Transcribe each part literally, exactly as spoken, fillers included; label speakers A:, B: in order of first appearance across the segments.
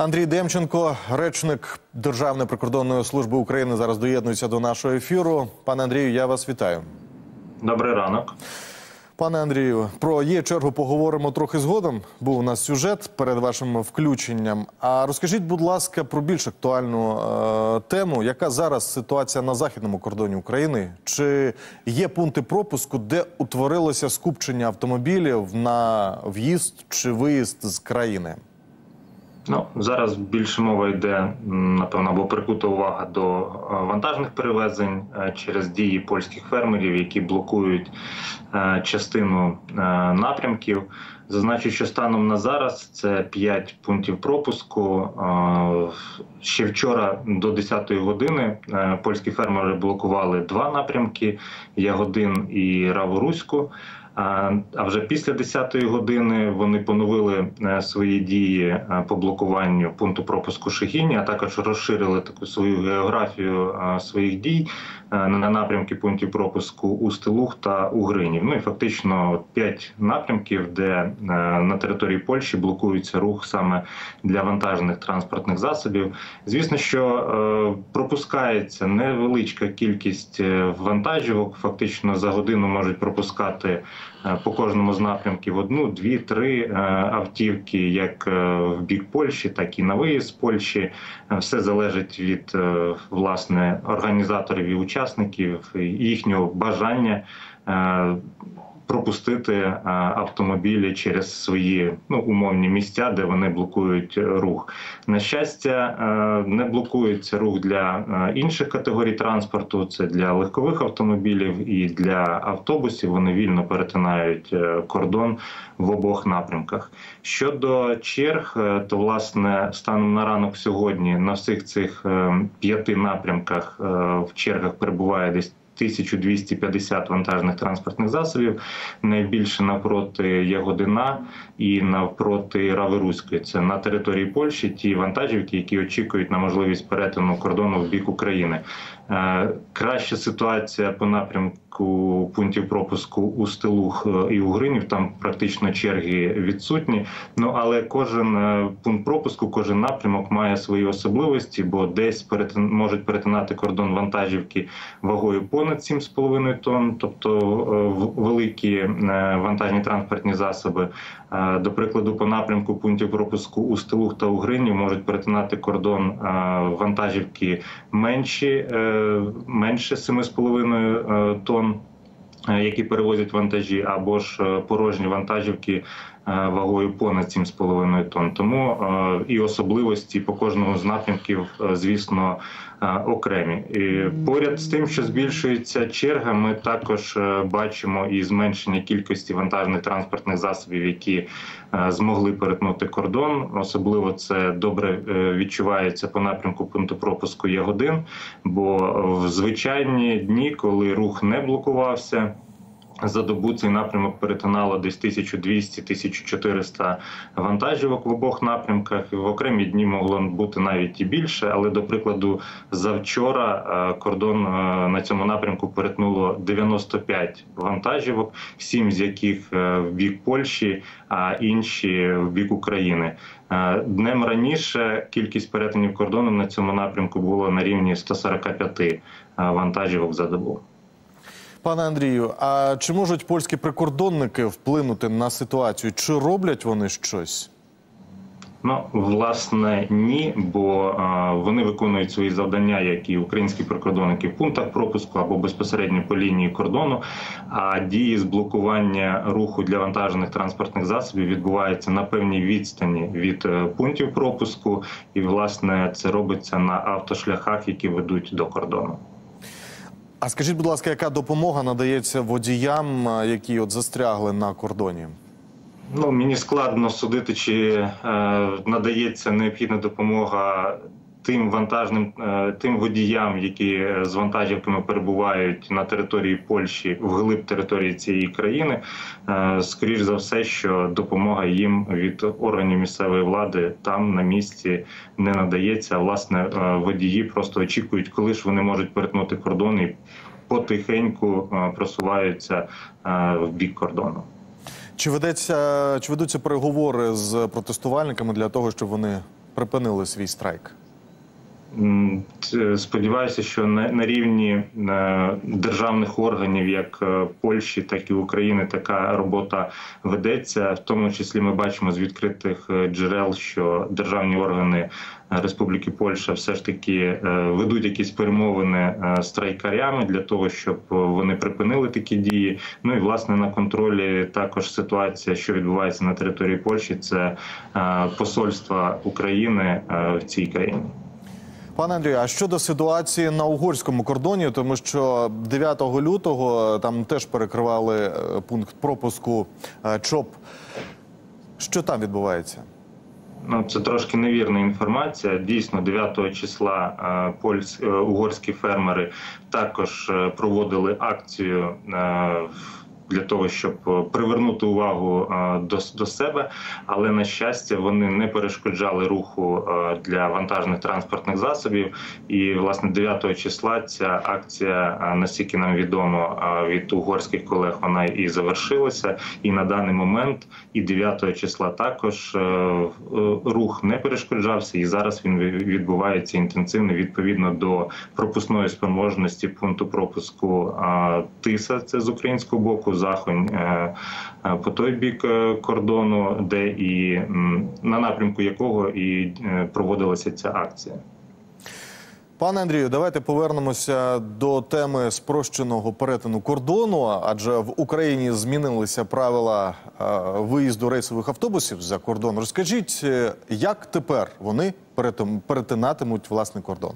A: Андрій Демченко, речник Державної прикордонної служби України, зараз доєднується до нашого ефіру. Пане Андрію, я вас вітаю.
B: Добрий ранок.
A: Пане Андрію, про її чергу поговоримо трохи згодом. Був у нас сюжет перед вашим включенням. А розкажіть, будь ласка, про більш актуальну е, тему. Яка зараз ситуація на західному кордоні України? Чи є пункти пропуску, де утворилося скупчення автомобілів на в'їзд чи виїзд з країни?
B: Ну, зараз більше мова йде, напевно, або прикута увага до вантажних перевезень через дії польських фермерів, які блокують частину напрямків. Зазначу, що станом на зараз це п'ять пунктів пропуску. Ще вчора до десятої години польські фермери блокували два напрямки – Ягодин і Раворуську. А вже після десятої години вони поновили свої дії по блокуванню пункту пропуску Шегині, а також розширили таку свою географію своїх дій на напрямки пунктів пропуску Устилуг та Угринів. Ну і фактично п'ять напрямків, де на території Польщі блокується рух саме для вантажних транспортних засобів. Звісно, що пропускається невеличка кількість вантажівок, фактично за годину можуть пропускати по кожному з напрямків одну, дві, три автівки, як в бік Польщі, так і на виїзд з Польщі. Все залежить від, власне, організаторів і учасників, їхнього бажання пропустити автомобілі через свої ну, умовні місця, де вони блокують рух. На щастя, не блокується рух для інших категорій транспорту, це для легкових автомобілів і для автобусів, вони вільно перетинають кордон в обох напрямках. Щодо черг, то, власне, станом на ранок сьогодні на всіх цих п'яти напрямках в чергах перебуває десь тисяча двісті п'ятдесят вантажних транспортних засобів, найбільше навпроти Ягодина і навпроти Раворуської. Це на території Польщі ті вантажівки, які очікують на можливість перетину кордону в бік України. Краща ситуація по напрямку пунктів пропуску Устилуг і Угринів, там практично черги відсутні. Ну, але кожен пункт пропуску, кожен напрямок має свої особливості, бо десь перетин, можуть перетинати кордон вантажівки вагою понад сім з половиною тонн, тобто великі вантажні транспортні засоби. До прикладу, по напрямку пунктів пропуску Устилуг та Угринів можуть перетинати кордон вантажівки менші, менше семи з половиною тонн, які перевозять вантажі, або ж порожні вантажівки вагою понад сім з половиною тонн. Тому і особливості по кожному з напрямків, звісно, окремі. І поряд з тим, що збільшується черга, ми також бачимо і зменшення кількості вантажних транспортних засобів, які змогли перетнути кордон. Особливо це добре відчувається по напрямку пункту пропуску Ягодин, бо в звичайні дні, коли рух не блокувався, за добу цей напрямок перетинало десь тисяча двісті - тисяча чотириста вантажівок в обох напрямках. В окремі дні могло бути навіть і більше, але, до прикладу, завчора кордон на цьому напрямку перетнуло дев'яносто п'ять вантажівок, сім з яких в бік Польщі, а інші в бік України. Днем раніше кількість перетинів кордону на цьому напрямку було на рівні ста сорока п'яти вантажівок за добу.
A: Пане Андрію, а чи можуть польські прикордонники вплинути на ситуацію? Чи роблять вони щось?
B: Ну, власне, ні, бо а, вони виконують свої завдання, як і українські прикордонники в пунктах пропуску або безпосередньо по лінії кордону, а дії з блокування руху для вантажних транспортних засобів відбуваються на певній відстані від пунктів пропуску, і, власне, це робиться на автошляхах, які ведуть до кордону.
A: А скажіть, будь ласка, яка допомога надається водіям, які от застрягли на кордоні?
B: Ну, мені складно судити, чи е, надається необхідна допомога тим вантажним, е, тим водіям, які з вантажівками перебувають на території Польщі, вглиб території цієї країни. Е, скоріш за все, що допомога їм від органів місцевої влади там на місці не надається. Власне, е, водії просто очікують, коли ж вони можуть перетнути кордон і потихеньку е, просуваються е, в бік кордону.
A: Чи ведеться, чи ведуться переговори з протестувальниками для того, щоб вони припинили свій страйк?
B: Сподіваюся, що на, на рівні е, державних органів, як е, Польщі, так і України, така робота ведеться. В тому числі ми бачимо з відкритих джерел, що державні органи Республіки Польща все ж таки е, ведуть якісь перемовини е, з страйкарями для того, щоб вони припинили такі дії. Ну і, власне, на контролі також ситуація, що відбувається на території Польщі, це е, посольство України е, в цій країні.
A: Пане Андрію, а щодо ситуації на угорському кордоні, тому що дев'ятого лютого там теж перекривали пункт пропуску ЧОП. Що там відбувається?
B: Ну, це трошки невірна інформація. Дійсно, дев'ятого числа е, польсь, е, угорські фермери також е, проводили акцію е, для того, щоб привернути увагу до, до себе, але, на щастя, вони не перешкоджали руху для вантажних транспортних засобів. І, власне, дев'ятого числа ця акція, наскільки нам відомо від угорських колег, вона і завершилася. І на даний момент, і дев'ятого числа також рух не перешкоджався, і зараз він відбувається інтенсивно відповідно до пропускної спроможності пункту пропуску Тиса, це з українського боку, Захонь по той бік кордону, де і на напрямку якого і проводилася ця акція.
A: Пане Андрію, давайте повернемося до теми спрощеного перетину кордону, адже в Україні змінилися правила виїзду рейсових автобусів за кордон. Розкажіть, як тепер вони перетинатимуть власний кордон?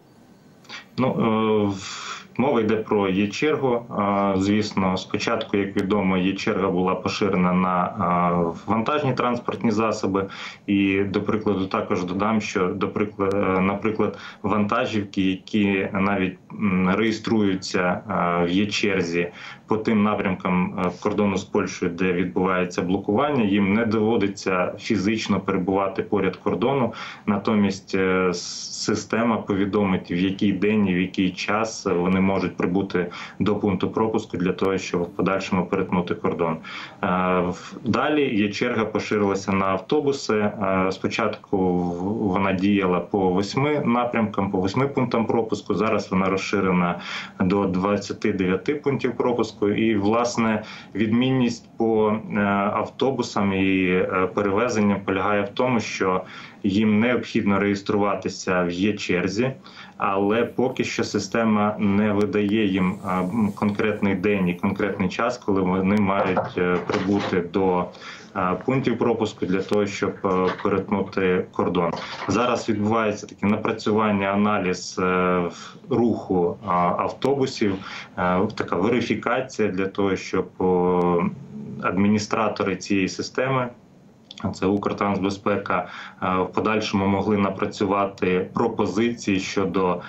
B: Ну, мова йде про Є-чергу. Звісно, спочатку, як відомо, Є-черга була поширена на вантажні транспортні засоби. І, до прикладу, також додам, що, до прикладу, наприклад, вантажівки, які навіть реєструються в Є-черзі по тим напрямкам кордону з Польщею, де відбувається блокування, їм не доводиться фізично перебувати поряд кордону. Натомість система повідомить, в який день і в який час вони можуть прибути до пункту пропуску для того, щоб в подальшому перетнути кордон. Далі Є-черга поширилася на автобуси. Спочатку вона діяла по восьми напрямкам, по восьми пунктам пропуску. Зараз вона розширена до двадцяти дев'яти пунктів пропуску. І, власне, відмінність по автобусам і перевезенням полягає в тому, що їм необхідно реєструватися в Є-черзі, але поки що система не видає їм конкретний день і конкретний час, коли вони мають прибути до пунктів пропуску для того, щоб перетнути кордон. Зараз відбувається таке напрацювання, аналіз руху автобусів, така верифікація для того, щоб адміністратори цієї системи, це Укртрансбезпека, в подальшому могли напрацювати пропозиції щодо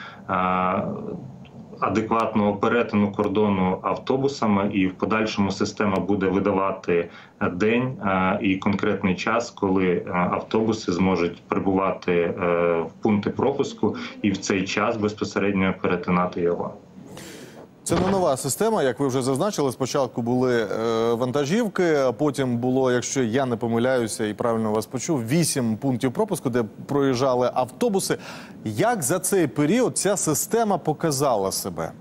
B: адекватного перетину кордону автобусами, і в подальшому система буде видавати день і конкретний час, коли автобуси зможуть прибувати в пункти пропуску і в цей час безпосередньо перетинати його.
A: Це не нова система, як ви вже зазначили. Спочатку були е, вантажівки, а потім було, якщо я не помиляюся і правильно вас почув, вісім пунктів пропуску, де проїжджали автобуси. Як за цей період ця система показала себе?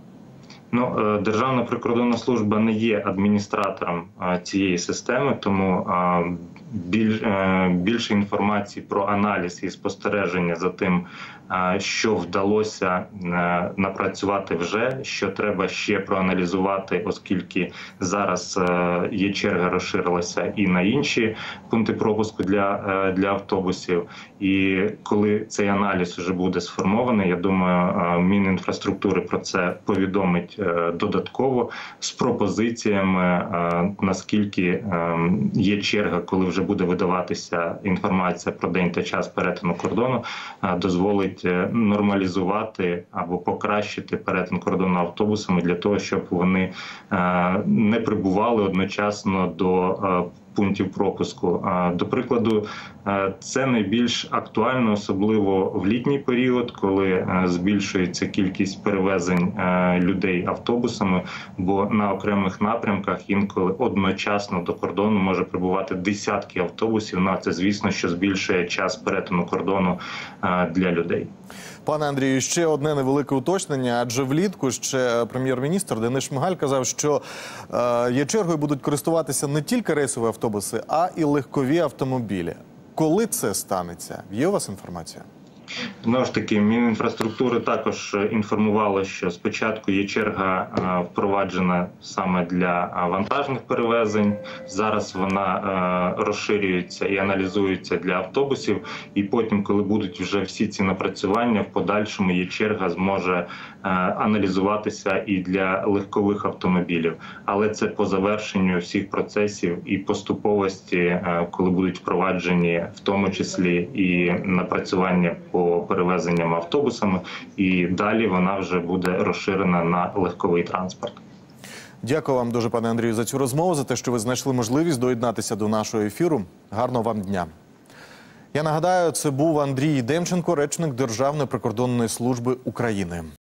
B: Ну, Державна прикордонна служба не є адміністратором цієї системи, тому біль, більше інформації про аналіз і спостереження за тим, що вдалося напрацювати вже, що треба ще проаналізувати, оскільки зараз Є-черга розширилася і на інші пункти пропуску для, для автобусів. І коли цей аналіз вже буде сформований, я думаю, Мінінфраструктури про це повідомить додатково з пропозиціями, наскільки Є-черга, коли вже буде видаватися інформація про день та час перетину кордону, дозволить нормалізувати або покращити перетин кордону автобусами для того, щоб вони не прибували одночасно до пунктів пропуску. До прикладу, Це найбільш актуально, особливо в літній період, коли збільшується кількість перевезень людей автобусами, бо на окремих напрямках інколи одночасно до кордону може прибувати десятки автобусів. На це, звісно, що збільшує час перетину кордону для людей.
A: Пане Андрію, ще одне невелике уточнення, адже влітку ще прем'єр-міністр Денис Шмигаль казав, що е, є чергою будуть користуватися не тільки рейсові автобуси, а і легкові автомобілі. Коли це станеться? Є у вас інформація?
B: Знову ж таки, Мінінфраструктури також інформувало, що спочатку є черга впроваджена саме для вантажних перевезень. Зараз вона розширюється і аналізується для автобусів. І потім, коли будуть вже всі ці напрацювання, в подальшому є черга зможе аналізуватися і для легкових автомобілів. Але це по завершенню всіх процесів і поступовості, коли будуть впроваджені в тому числі і напрацювання по перевезенням автобусами, і далі вона вже буде розширена на легковий транспорт.
A: Дякую вам дуже, пане Андрію, за цю розмову, за те, що ви знайшли можливість доєднатися до нашого ефіру. Гарного вам дня. Я нагадаю, це був Андрій Демченко, речник Державної прикордонної служби України.